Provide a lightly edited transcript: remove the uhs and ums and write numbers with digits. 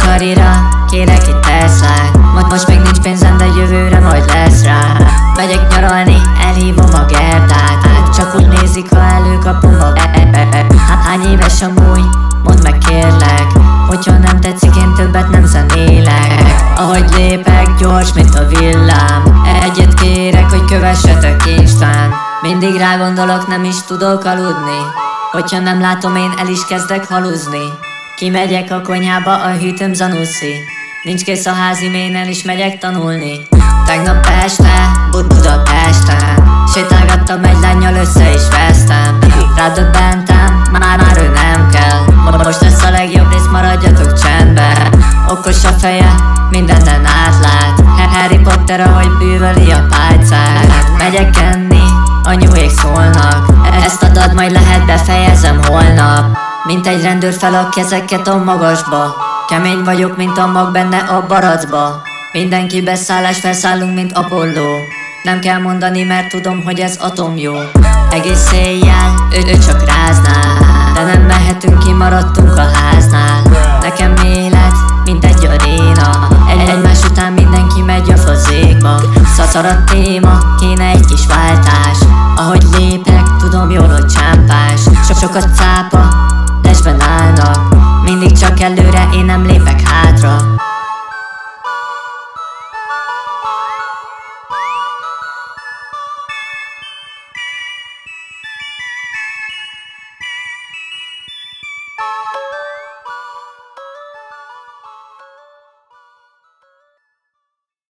Karira, kérek egy Teslát. Most még nincs pénzem, de jövőre majd lesz rá. Megyek nyaralni, elhívom a Gertát. Csak úgy nézik, ha előkapom a Hány éves amúgy? Mondd meg kérlek, hogyha nem tetszik, én többet nem zenélek. Ahogy lépek, gyors, mint a villám. Egyet kérek, hogy kövessetek Instán. Mindig rá gondolok, nem is tudok aludni. Hogyha nem látom, én el is kezdek haluzni. Kimegyek a konyhába, a hűtőm zanuszi. Nincs kész a házim, én el is megyek tanulni. Tegnap este, Budapesten sétálgattam egy lánnyal, össze is vesztem. Rádöbbentem, már ő nem kell. Most lesz a legjobb rész, maradjatok csendben. Okos a feje, mindenen átlát. Harry Potter, ahogy bűvöli a pálcát. Megyek enni, anyuék szólnak. Ezt a dalt majd lehet befejezem holnap. Mint egy rendőr fel a kezeket a magasba. Kemény vagyok, mint a mag benne a baracba. Mindenki beszállás, felszállunk, mint Apollo. Nem kell mondani, mert tudom, hogy ez atomjó. Egész éjjel, ő csak ráznál. De nem mehetünk, kimaradtunk a háznál. Nekem élet, mint egy aréna. Egymás után mindenki megy a fazékba. Szar a téma, kéne egy kis váltás. Ahogy lépek, tudom jól, hogy csámpás. Sokat cápa, lesben állnak. Mindig csak előre, én nem lépek hátra.